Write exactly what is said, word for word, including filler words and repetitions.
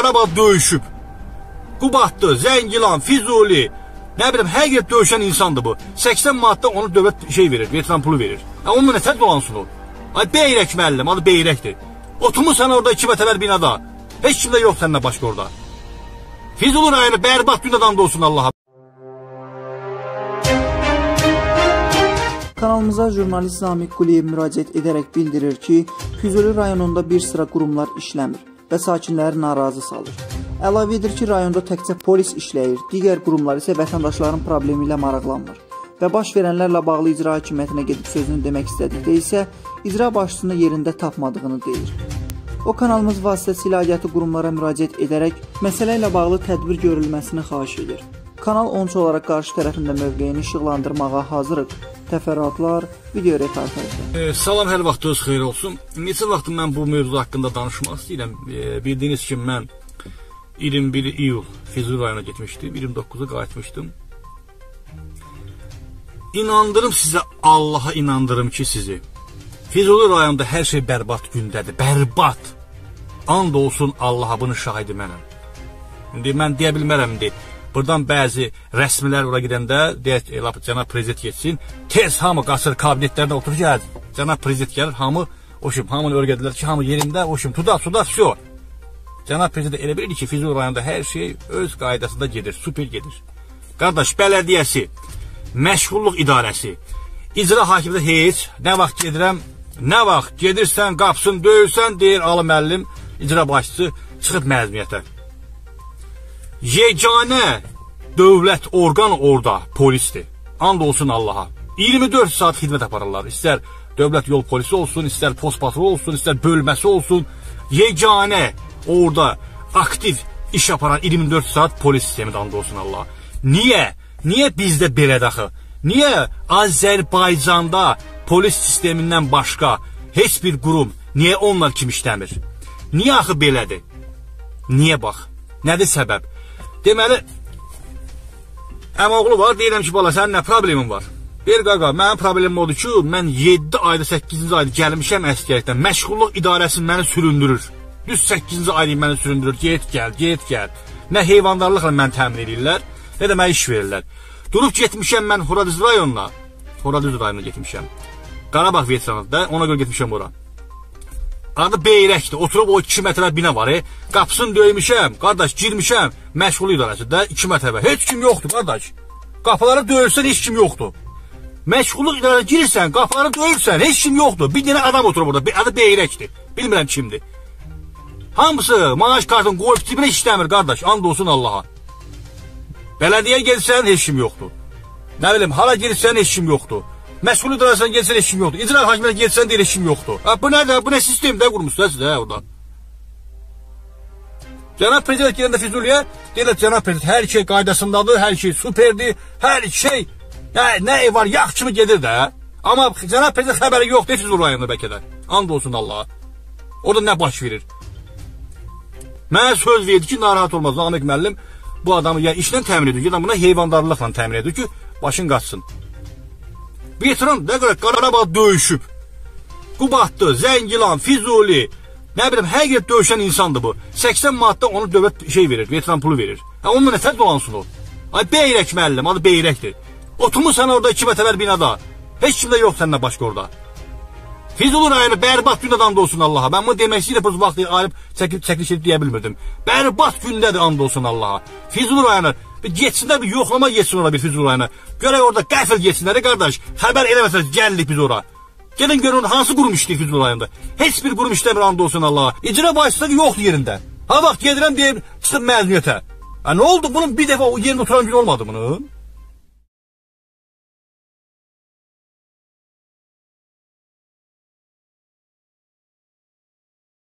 Qarabağ döyüşüb. Qubadlı, Zəngilan, Füzuli, nə bilim, hər yer döyüşən insandır bu. səksən manatda onu dövlət şey verir, veteran pulu verir. Onunla nətər dolansın o? Ay Beyrək müəllim, adı Beyrəkdir. Oturmuşsan orada iki mətəvər binada. Heç kimdə yox səninlə başqa orada. Füzuli rayonu bərbad günədən də olsun Allaha. Kanalımıza jurnalist Zamiq Quliyev müraciət edərək bildirir ki, Füzuli rayonunda bir sıra qurumlar işləmir və sakinləri narazı salır. Əlavə edir ki, rayonda təkcə polis işləyir, digər qurumlar isə vətəndaşların problemi ilə maraqlanmır və baş verənlərlə bağlı icra hakimiyyətinə gedib sözünü demək istədikdə isə icra başçısını yerində tapmadığını deyir. O, kanalımız vasitəsilə aidiyyatı qurumlara müraciət edərək məsələ ilə bağlı tədbir görülməsini xahiş edir. Kanal onçu olaraq qarşı tərəfində mövqeyini işıqlandırmağa hazırıq. Təfərrüatlar, video reportajlar. E, salam, hər vaxtınız xeyir olsun. Neçə vaxtdır mən bu mövzu haqqında danışmaq istəyirəm. E, bildiyiniz kimi mən iyirmi bir iyul Füzuli rayona getmişdim, iyirmi doqquza qayıtmışdım. İnandırım sizə, Allaha inandırım ki sizi. Füzuli rayonunda hər şey bərbad gündədir, bərbad. And olsun Allaha, bunun şahidi mənəm. İndi mən deyə bilmərəm, indi buradan bəzi rəsmilər ora gedəndə deyək, cənab prezident getsin, tez hamı qaçır kabinetlərdə oturur, gəl, cənab prezident gəlir, hamı, o şim, hamını örgədilər ki, hamı yerində, o şim, tuda, suda, syo. Cənab prezident elə bilir ki, Füzuli rayonunda hər şey öz qaydasında gedir, super gedir. Qardaş, bələdiyyəsi, məşğulluq idarəsi, icra hakimdə heç, nə vaxt gedirəm, nə vaxt gedirsən, qapsın, döyürsən, deyir, alı müəllim, icra başçısı çıxıb məzuniyyətə. Yeganə dövlət orqanı orada polisdir. And olsun Allaha. iyirmi dörd saat xidmət aparırlar. İstər dövlət yol polisi olsun, istər post patrolu olsun, istər bölməsi olsun. Yeganə orada aktiv iş aparan iyirmi dörd saat polis sistemidir, and olsun Allaha. Niyə? Niyə bizdə belədir axı? Niyə Azərbaycanda polis sistemindən başqa heç bir qurum, niyə onlar kimi işləmir? Niyə axı belədir? Niyə bax? Nədir səbəb? Deməli, əmoğlu var, deyirəm ki, bala, sənin nə problemin var? Bir qaqa, mənim problemim odur ki, mən yeddi ayda, səkkizinci ayda gəlmişəm əskərlikdən, məşğulluq idarəsi məni süründürür. Düz səkkizinci ayda məni süründürür, get gəl, get gəl. Nə heyvandarlıqla məni təmin edirlər, nə də mənə iş verirlər. Durub getmişəm mən Horadüz rayonuna, Horadüz rayonuna getmişəm. Qarabağ veteranıdır, ona görə getmişəm ora. Adı Beyrəkdir, oturub o iki mətəbə bina var, e. Qapısını döymüşəm, qardaş, girmişəm, məşğul idarəsində, iki mətəbə, heç kim yoxdur, qardaş. Qapıları döyürsən, heç kim yoxdur. Məşğulluq idarəsinə girirsən, qapıları döyürsən, heç kim yoxdur. Bir dənə adam oturub orada, adı Beyrəkdir, bilmirəm kimdir. Hamısı maaş kartını qoyub cibinə işləmir, qardaş, and olsun Allaha. Bələdiyyə gelsən, heç kim yoxdur. Nə bilim, hala girsən, heç kim yoxdur. Məşğul idarəsinə gelsən, heç kim yoxdur. İcra hakimiyyətinə gelsən, deyir, heç kim yoxdur. Ha, bu nədir? Bu nə sistemdə qurmuşlar sizə orada? Cənab prezident gələndə Füzuliyə, deyirlər, cənab prezident hər şey qaydasındadır, hər şey superdir, hər şey, nə, nə var, yağ kimi gedir də. Amma cənab prezident xəbəri yoxdur Füzuli rayonunda bəlkə də. And olsun Allaha. Orada nə baş verir? Mənə söz verdi ki, narahat olmaz, Zamiq müəllim, bu adamı ya işlə təmin edir, ya da buna heyvandarlıqla təmin edir ki, başın qaçsın. Veteran nə qədər Qarabağ döyüşüb. Qubadlı, Zəngilan, Füzuli, nə bilim, hər yer döyüşən insandır bu. səksən manatda onu dövlət şey verir, veteran pulu verir. Onunla nətər dolansın o? Ay Beyrək müəllim, adı Beyrəkdir. Oturmuşsan orada iki mətəvər binada. Heç kimdə yox səninlə başqa orada. Füzuli rayonu bərbad günədən də olsun Allaha. Mən bunu demək istəyirəm, bu vaxt ayıb çəkiliş edib deyə bilmirdim. Bərbad gündədir, and olsun Allaha. Füzuli rayonu, bir geçsinlər, bir yoxlama geçsin ora bir Füzuli rayonu. Görək orada qəfil geçsinlər, qardaş. Xəbər eləməsəniz, gəldik biz ora. Gelin görün, hansı qurum işləyir Füzuli rayonunda? Heç bir qurum işləmir, and olsun Allaha. İcra başçısı yoxdur yerində. Ha vaxt gedirəm deyib, çıxıb məzuniyyətə. Ha, nə oldu? Bunun bir dəfə o yerində oturan gün olmadı bunun?